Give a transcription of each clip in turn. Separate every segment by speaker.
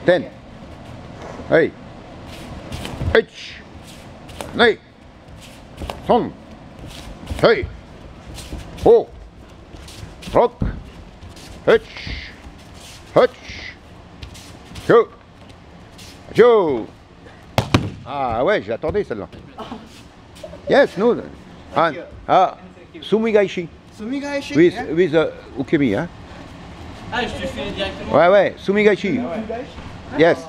Speaker 1: 10. Hey. H. Nay. Son. Hey. Oh. Rock. Hutch. Hutch. Joe. Joe. Ah ouais, j'attendais celle-là. Yes, no. Sumigaishi.
Speaker 2: Sumigaishi?
Speaker 1: With ukemi, hein?
Speaker 3: Ah, je te fais directement.
Speaker 1: Ouais, ouais, Sumigaishi. Yes.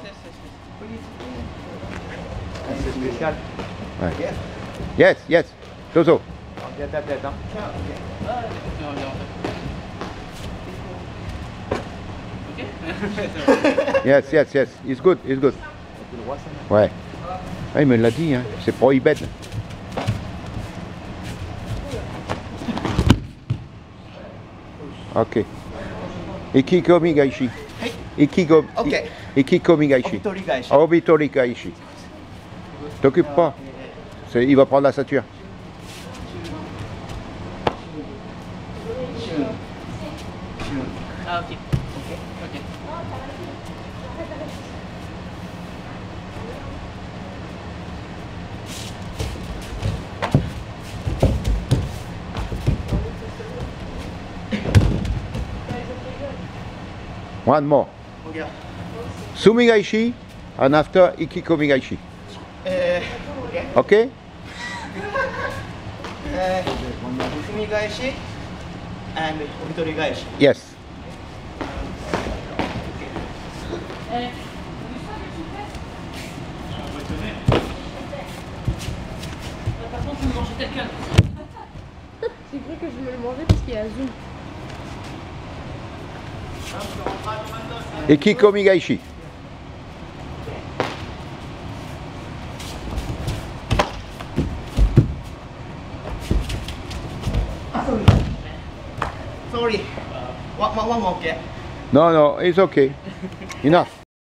Speaker 2: C'est spécial.
Speaker 1: Ouais. Yes, yes. Dojo.
Speaker 2: Regarde ta tête, hein.
Speaker 3: Ok.
Speaker 1: Yes, yes, yes. It's good, it's good. Ouais. Ah, il me l'a dit, hein. C'est prohibé. Ok. Ikikomi gaishi.
Speaker 2: Ok.
Speaker 1: Ikikomi gaishi.
Speaker 2: Obitori gaishi.
Speaker 1: Obitori gaishi. T'occupe pas. Il va prendre la ceinture.
Speaker 3: Ah, ok. Ok.
Speaker 1: One more.
Speaker 2: Regarde.
Speaker 1: Sumigaishi and after Ikikomi gaishi.
Speaker 2: Ok.
Speaker 1: Ok?
Speaker 2: Sumigaishi and obitori gaishi.
Speaker 1: Yes.
Speaker 3: Par contre, tu me manges quelqu'un.
Speaker 4: J'ai cru que je me le mangeais parce qu'il y a Zoom.
Speaker 1: Ikikomi gaishi.
Speaker 2: Sorry. One more, okay?
Speaker 1: No, no, it's okay. Enough.